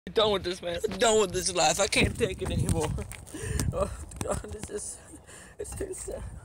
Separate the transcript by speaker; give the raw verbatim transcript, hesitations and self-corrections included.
Speaker 1: I'm done with this, man. I'm done with this life. I can't take it anymore. Oh God, this is it's too sad.